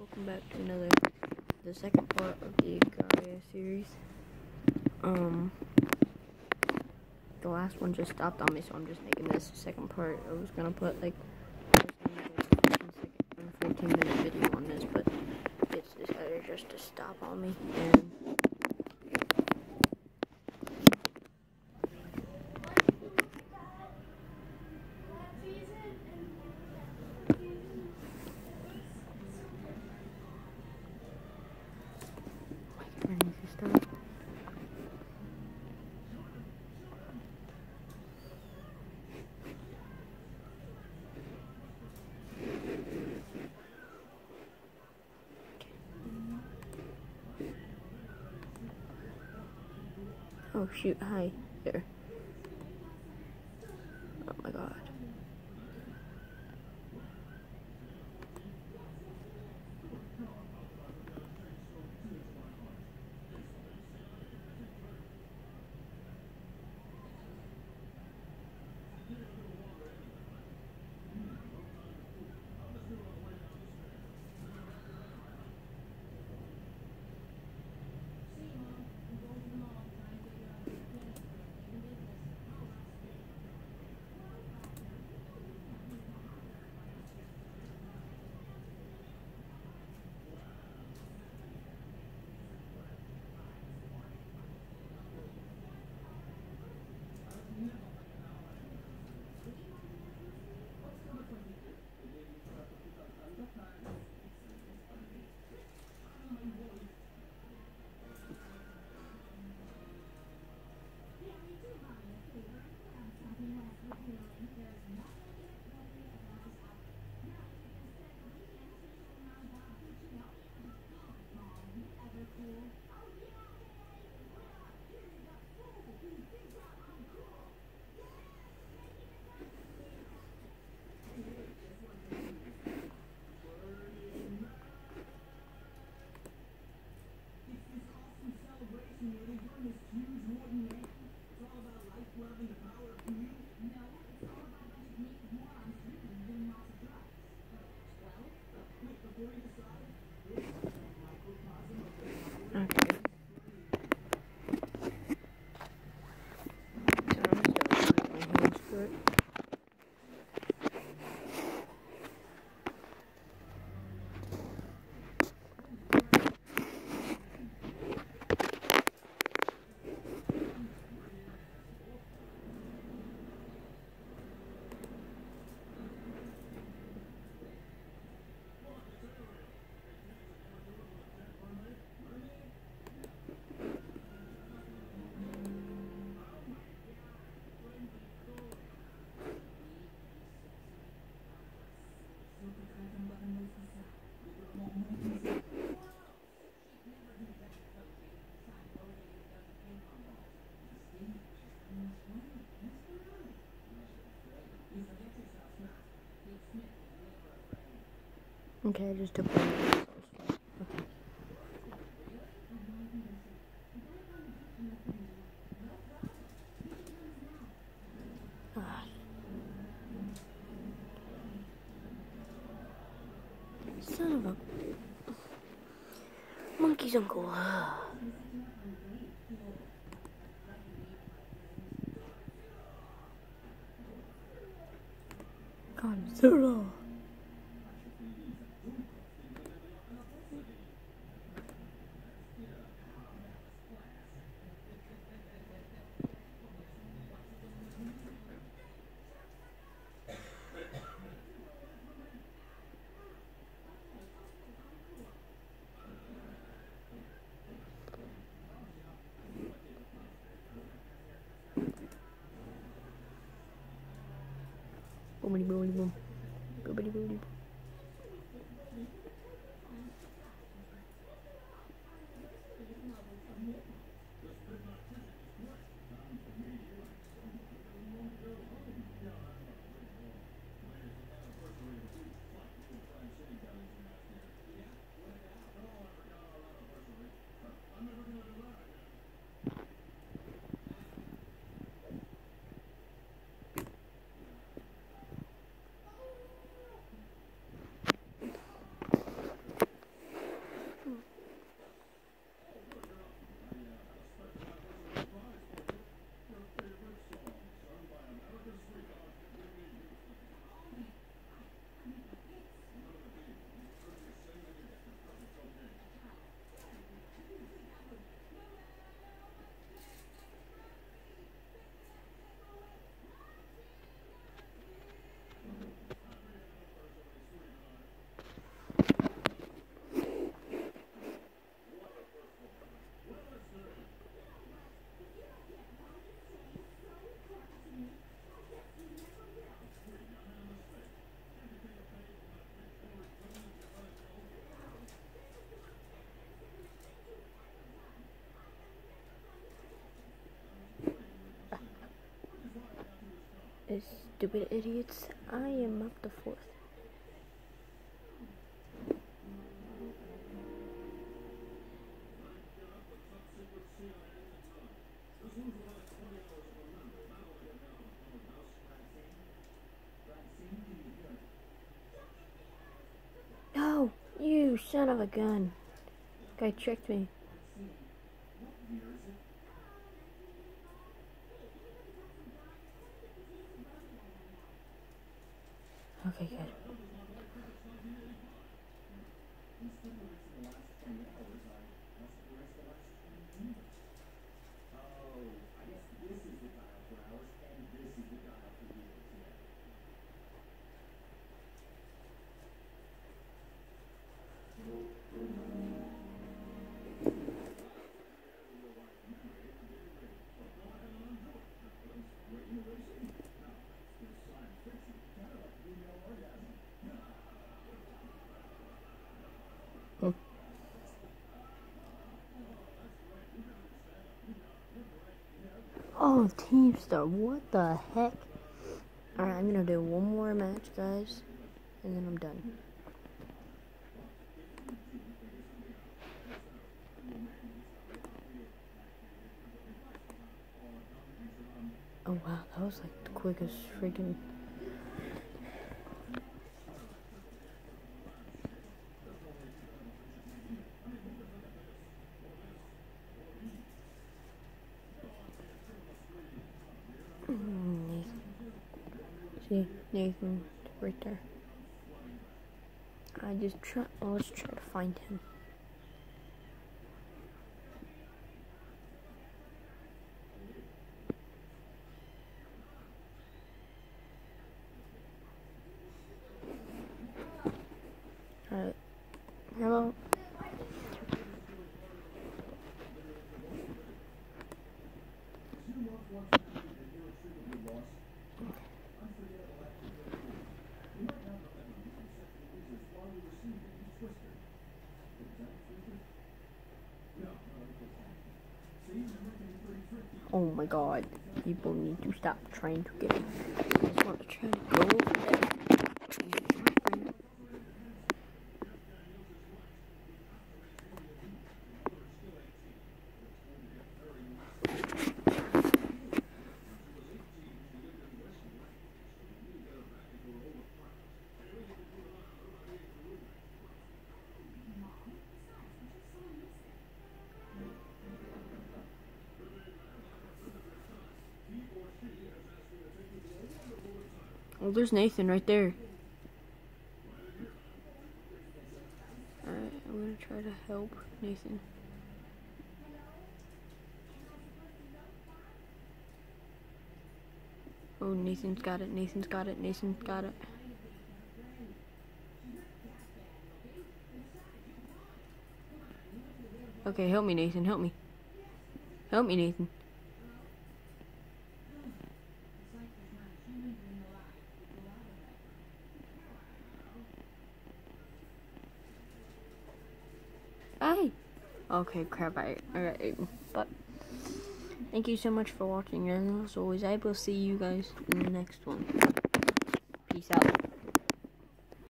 welcome back to the second part of the Agario series. The last one just stopped on me, so I'm just making this second part. I was gonna put like a 14-minute video on this, but it's decided just to stop on me. And oh shoot, hi there. Oh my god. Okay. So I'm just gonna use my hands for it. Okay, I just took one of those. Okay. Ah. Son of a monkey's uncle. Godzilla. Boomity boomity boom. Boomity boomity boom. stupid idiots. I am up to 4th. No, you son of a gun. Guy tricked me. Okay, good. Oh, Team Star, what the heck? Alright, I'm gonna do one more match, guys, and then I'm done. Oh wow, that was like the quickest freaking... Nathan. See, Nathan, right there. Let's try to find him. Alright, hello. Oh my god, people need to stop trying to get me. I just want to try to go over there. Oh, there's Nathan right there. Alright, I'm gonna try to help Nathan. Oh, Nathan's got it, Nathan's got it, Nathan's got it. Okay, help me, Nathan, help me. Help me, Nathan. Hey! Okay, crap, alright, but thank you so much for watching, and as always, I will see you guys in the next one. Peace out.